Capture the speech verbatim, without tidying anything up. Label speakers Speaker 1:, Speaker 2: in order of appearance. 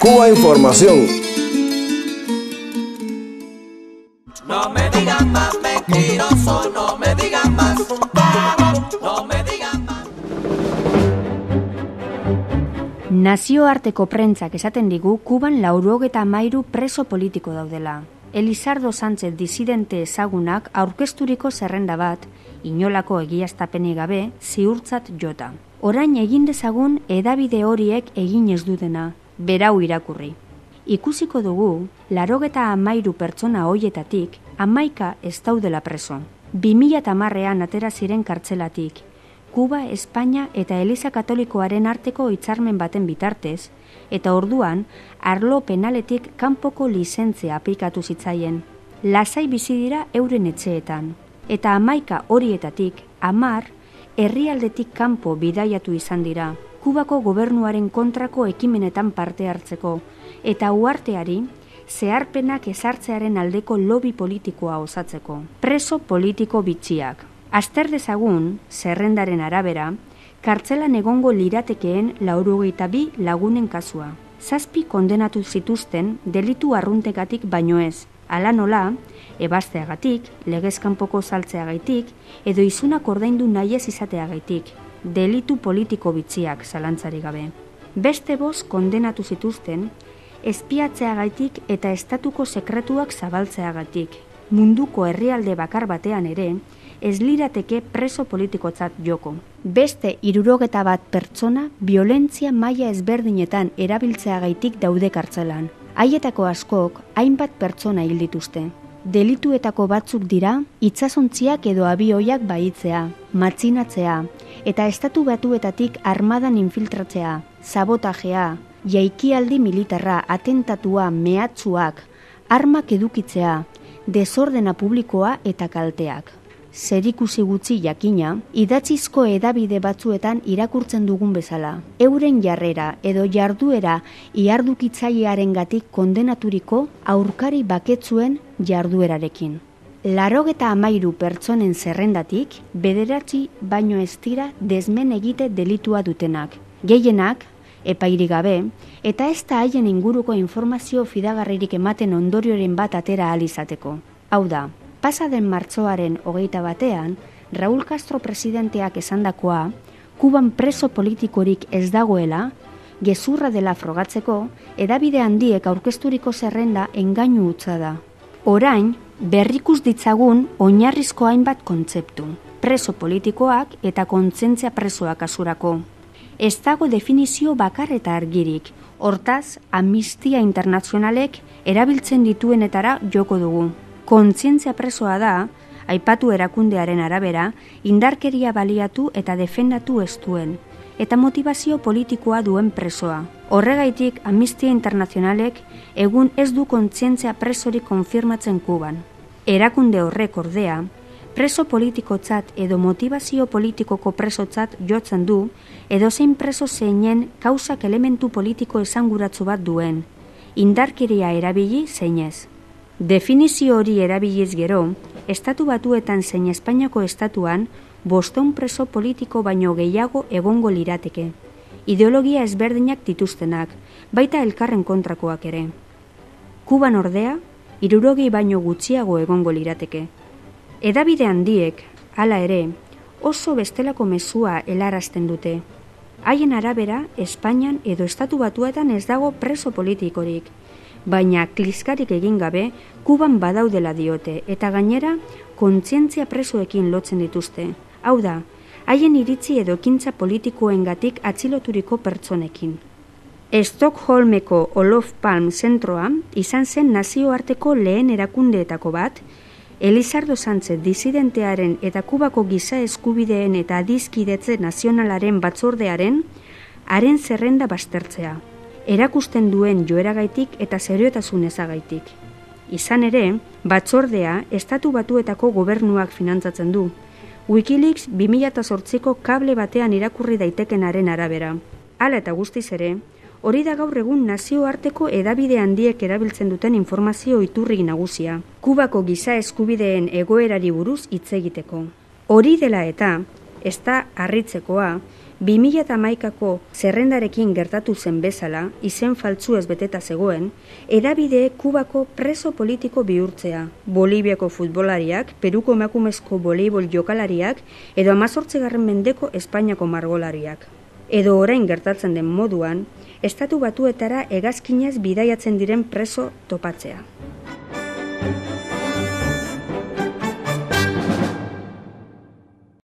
Speaker 1: Cuba Información.
Speaker 2: No me digan más mentiroso, no me digan más, no me digan más.
Speaker 3: Nazioarteko prentzak esaten digu Kuban laurogeta hamairu preso politiko daudela. Elizardo Sánchez disidente ezagunak aurkezturiko zerrenda bat, inolako egiaztapenik gabe, ziurtzat jota. Orain egin dezagun hedabide horiek egin ez dutena, berau irakurri. Ikusiko dugu, laurogeta hamairu pertsona hoietatik, hamaika ez daudela preso. bi mila hamarrean atera ziren kartzelatik, Kuba, Espainia eta Eliza Katolikoaren arteko hitzarmen baten bitartez, eta orduan, arlo penaletik kanpoko lizentzia aplikatu zitzaien. Lasai bizi dira euren etxeetan, eta hamaika horietatik, hamar, herrialdetik kanpo bidaiatu izan dira, Kubako gobernuaren kontrako ekimenetan parte hartzeko, eta uharteari, zeharpenak ezartzearen aldeko lobi politikoa osatzeko. Preso politiko bitxiak. Azter dezagun, zerrendaren arabera, kartzelan egongo liratekeen laurogeita bi lagunen kasua. Zazpi kondenatu zituzten delitu arruntekatik baino ez, hala nola, ebazteagatik, legezkanpoko saltzeagaitik, edo izunak ordaindu nahi ez izateagaitik, delitu politiko bitxiak zalantzari gabe. Beste bost kondenatu zituzten, espiatzeagaitik eta estatuko sekretuak zabaltzeagatik. Munduko herrialde bakar batean ere, ez lirateke preso politikotzat joko. Beste hirurogeta bat pertsona violentzia maila ezberdinetan erabiltzeagaitik daude kartzelan. Haietako askok hainbat pertsona hil dituzte. Delituetako batzuk dira itsasontziak edo abioiak bahitzea, matxinatzea eta estatu batuetatik armadan infiltratzea, sabotajea, jaikialdi militarra, atentatua, mehatxuak, armak edukitzea, desordena publikoa eta kalteak. Zerikusi gutxi jakina, idatzizko hedabide batzuetan irakurtzen dugun bezala. Euren jarrera edo jarduera ihardukitzailearengatik kondenaturiko aurkari baketzuen jarduerarekin. Laurogeta hamairu pertsonen zerrendatik, bederatzi baino ez dira desmen egite delitua dutenak. Gehienak, epairik gabe, eta ez da haien inguruko informazio fidagarririk ematen ondorioren bat atera ahal izateko. Hau da, pasaden martxoaren hogeita batean, Raúl Castro presidenteak esandakoa, Kuban preso politikorik ez dagoela, gezurra dela frogatzeko, hedabide handiek aurkezturiko zerrenda engainu hutsa da. Orain, berrikus ditzagun oinarrizko hainbat kontzeptu, preso politikoak eta kontzientzia presoak kasurako. Ez dago definizio bakar eta argirik, hortaz, Amnistia Internazionalek erabiltzen dituenetara joko dugu. Kontzientzia presoa da, aipatu erakundearen arabera, indarkeria baliatu eta defendatu ez duen, eta motivazio politikoa duen presoa. Horregaitik, Amnistia Internazionalek egun ez du kontzientzia presorik konfirmatzen Kuban. Erakunde horrek ordea, preso politikotzat edo motivazio politikoko presotzat jotzen du, edozein preso zeinen kausak elementu politiko esanguratsu bat duen, indarkeria erabili zeinez. Definizio hori erabiliz gero, Estatu Batuetan zein Espainiako estatuan bostehun preso politiko baino gehiago egongo lirateke. Ideologia ezberdinak dituztenak, baita elkarren kontrakoak ere. Kuban ordea, hirurogei baino gutxiago egongo lirateke. Hedabide handiek, hala ere, oso bestelako mezua helarazten dute. Haien arabera, Espainian edo Estatu Batuetan ez dago preso politikorik, baina kliskarik egin gabe Kuban badaudela diote eta gainera kontzientzia presoekin lotzen dituzte. Hau da, haien iritzi edo ekintza politikoengatik atxiloturiko pertsonekin. Stockholmeko Olof Palme zentroa izan zen nazioarteko lehen erakundeetako bat, Elizardo Sánchez disidentearen eta Kubako giza eskubideen eta adizkidetze nazionalaren batzordearen haren zerrenda baztertzea. Erakusten duen joeragaitik eta seriotasun ezagaitik. Izan ere, batzordea Estatu Batuetako gobernuak finantzatzen du. Wikileaks bi mila zortziko kable batean irakurri daitekenaren arabera. Hala eta guztiz ere, hori da gaur egun nazioarteko hedabide handiek erabiltzen duten informazio iturri nagusia, Kubako giza eskubideen egoerari buruz hitz egiteko. Hori dela eta, ez da harritzekoa, bi mila hamaikako zerrendarekin gertatu zen bezala, izen faltzu ez beteta zegoen, hedabideek Kubako preso politiko bihurtzea, Boliviako futbolariak, Peruko emakumezko voleibol jokalariak edo hamazortzigarren mendeko Espainiako margolariak. Edo orain gertatzen den moduan, Estatu Batuetara hegazkinez bidaiatzen diren preso topatzea.